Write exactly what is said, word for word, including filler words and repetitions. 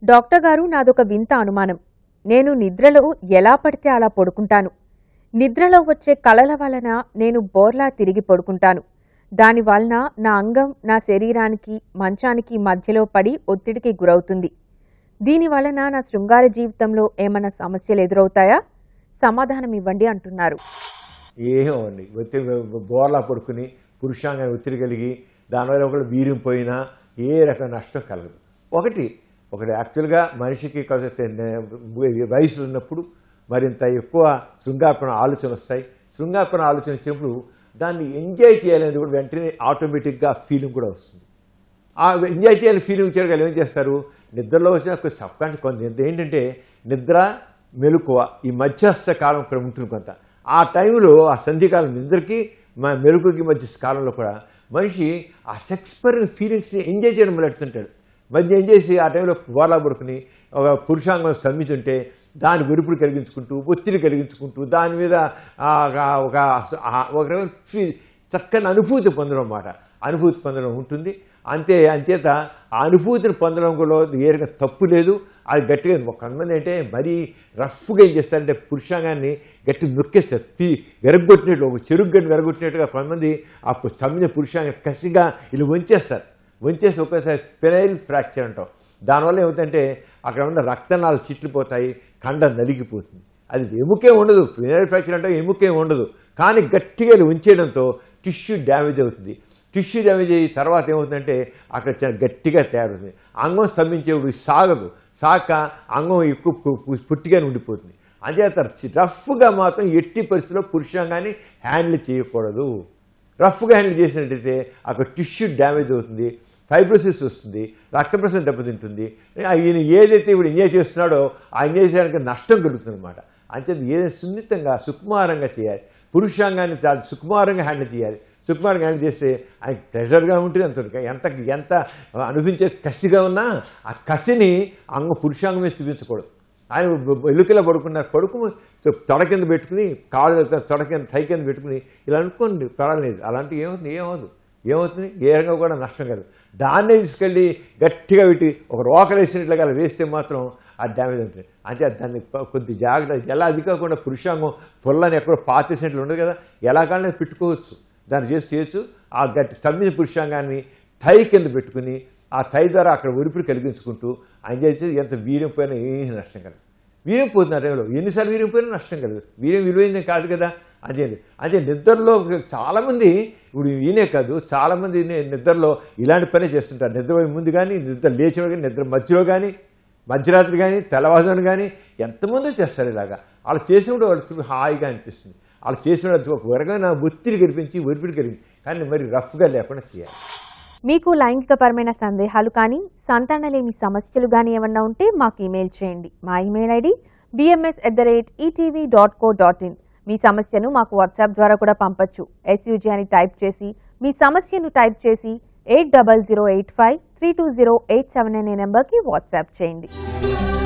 Doctor గారు, నాదొక వింత అనుమానం. నేను నిద్రలో ఎలా పడితే అలా పడుకుంటాను. నిద్రలో వచ్చే కలల వలన నేను బోర్లా తిరిగి పడుకుంటాను. దాని వలన నా అంగం నా శరీరానికి మంచానికి మధ్యలో పడి ఒత్తిడికి గురవుతుంది. దీని వలన నా శృంగార జీవితంలో ఏమైనా సమస్యలు ఎదురవుతాయా? సమాధానం ఇవ్వండి అంటున్నారు. ఏమోండి, ఒత్తిడి బోర్లా పడుకుని పురుషాంగాన్ని ఒత్తిడి కలిగి దానివల్ల ఒకళ్ళు వీర్యం పోయినా ఏ రకమైన నష్టం కలగదు. ఒకటి ఒకటి యాక్చువల్గా మనిషికి వయసు ఉన్నప్పుడు మరింత ఎక్కువ శృంగార్పణ ఆలోచన వస్తాయి. శృంగార్పణ ఆలోచన వచ్చినప్పుడు దాన్ని ఎంజాయ్ చేయాలనేది కూడా వెంటనే ఆటోమేటిక్గా ఫీలింగ్ కూడా వస్తుంది. ఆ ఎంజాయ్ చేయాలని ఫీలింగ్ చేయగల ఏం చేస్తారు, నిద్రలో వచ్చిన సబ్ కాన్షియస్ కొంత ఏంటంటే నిద్ర మెలకువ ఈ మధ్యస్థ కాలం ఇక్కడ ఉంటుంది కొంత. ఆ టైంలో ఆ సంధికాలం నిద్రకి మా మెలకుకి మధ్య కాలంలో కూడా మనిషి ఆ సెక్స్ పర్ ఫీలింగ్స్ని ఎంజాయ్ చేయడం మొదలెడుతుంటాడు. మధ్య ఎంజాయ్ చేసి ఆ టైంలో బోర్లా పడుకుని ఒక పురుషాంగం స్తంభించుంటే దాని వెరుపుడు కలిగించుకుంటూ ఒత్తిడి కలిగించుకుంటూ దాని మీద ఒక ఒక చక్కని అనుభూతి పొందడం అన్నమాట. అనుభూతి పొందడం ఉంటుంది. అంతే అంచేత ఆ అనుభూతిని పొందడంలో ఏ రకంగా తప్పు లేదు. అది గట్టిగా కొంతమంది అంటే మరీ రఫ్గా ఏం చేస్తారంటే పురుషాంగాన్ని గట్టి నొక్కేస్తారు, పీ వెరగొట్టినట్లు ఒక చెరుకు గడ్డి వెరగొట్టినట్టుగా కొంతమంది ఆ స్తంభించిన పురుషాంగం కసిగా ఇలా వంచేస్తారు. వంచేసి ఒకేసారి పెనైల్ ఫ్రాక్చర్ అంటాం. దానివల్ల ఏమవుతుందంటే అక్కడ ఉన్న రక్తనాళాలు చిట్లిపోతాయి, కండ నలిగిపోతుంది. అది ఎముకే ఉండదు, పెనైల్ ఫ్రాక్చర్ అంటే ఎముకే ఉండదు, కానీ గట్టిగా ఉంచేయడంతో టిష్యూ డ్యామేజ్ అవుతుంది. టిష్యూ డ్యామేజ్ అయ్యి తర్వాత ఏమవుతుందంటే అక్కడ చాలా గట్టిగా తయారవుతుంది. అంగం స్తంభించేప్పుడు సాగదు, సాక అంగం ఎక్కువ పుట్టిగానే ఉండిపోతుంది. అంచేత రఫ్గా మాత్రం ఎట్టి పరిస్థితుల్లో పురుషాంగాన్ని హ్యాండిల్ చేయకూడదు. రఫ్గా హ్యాండిల్ చేసినట్టయితే అక్కడ టిష్యూ డ్యామేజ్ అవుతుంది, ఫైబ్రోసిస్ వస్తుంది, రక్త ప్రసరణ దెబ్బతింటుంది. ఈయన ఏదైతే ఇప్పుడు ఎంజాయ్ చేస్తున్నాడో ఆ ఎంజాయ్ చేయడానికి నష్టం కలుగుతుంది అనమాట. అంచేత ఏదైనా సున్నితంగా సుకుమారంగా చేయాలి. పురుషాంగాన్ని చాలా సుకుమారంగా హ్యాండిల్ చేయాలి. సుకుమారంగా హ్యాండిల్ చేస్తే ఆయన ప్రెషర్గా ఉంటుంది. అంత ఎంత ఎంత అనిపించే కసిగా ఉన్నా ఆ కసిని అంగ పురుషాంగం మీద చూపించకూడదు. ఆయన ఎలుకలా పడుకున్నారు, పడుకు తొడ కింద పెట్టుకుని కాళ్ళు తొడ కింద తై కింద పెట్టుకుని ఇలా అనుకోండి, పర్వాలేదు. అలాంటివి ఏమవుతుంది ఏమవుతుంది ఏమవుతుంది ఏ రకంగా కూడా నష్టం కాదు. దాన్నే తీసుకెళ్ళి గట్టిగా పెట్టి ఒక రోకలు వేసినట్లుగా అలా వేస్తే మాత్రం ఆ డ్యామేజ్ ఉంటుంది. అంటే దాన్ని కొద్ది జాగ్రత్త. ఎలా అది కాకుండా పురుషాంగం పొల్లని ఎక్కడో పాతేసినట్లు ఉండదు కదా, ఎలా కావాలనే పెట్టుకోవచ్చు, దాన్ని చేసి చేయొచ్చు. ఆ గట్టి తమ్మిన పురుషాంగాన్ని థై కింద పెట్టుకుని ఆ థై ద్వారా అక్కడ ఒరిపిడి కలిగించుకుంటూ ఆయన చేసి ఎంత వీర్యం పోయినా ఏమీ నష్టం కలదు. వీర్యం పోతుంది ఆ టైంలో, ఎన్నిసార్లు వీర్యం పోయినా నష్టం కలదు. వీర్యం విలువైంది కాదు కదా. అదే అదే నిద్రలో చాలామంది ఇప్పుడు ఈయనే కాదు చాలామంది నిద్రలో ఇలాంటి పనే చేస్తుంటారు. నిద్ర ముందు కానీ, నిద్ర లేచిన కానీ, నిద్ర మధ్యలో కానీ, మధ్యరాత్రి కానీ, తెల్లవారుజామున కానీ ఎంతమందో చేస్తారు ఇలాగా. అలా చేసినప్పుడు వాళ్ళకి హాయిగా అనిపిస్తుంది. అలా చేసినప్పుడు ఒక వరగా ఒత్తిడి కనిపించి ఒరిపిడి కలిగింది, కానీ మరి రఫ్గా లేకుండా చేయాలి. మీకు లైంగికపరమైన సందేహాలు కానీ సంతానలేమి సమస్యలు కానీ ఏమన్నా ఉంటే మాకు ఇమెయిల్ చేయండి. మా email ID BMS at the rate ETV dot co dot in. మీ సమస్యను మాకు వాట్సాప్ ద్వారా కూడా పంపొచ్చు. ఎస్యూజీ అని టైప్ చేసి మీ సమస్యను టైప్ చేసి eight double zero eight five three two zero eight seven అనే నెంబర్కి వాట్సాప్ చేయండి.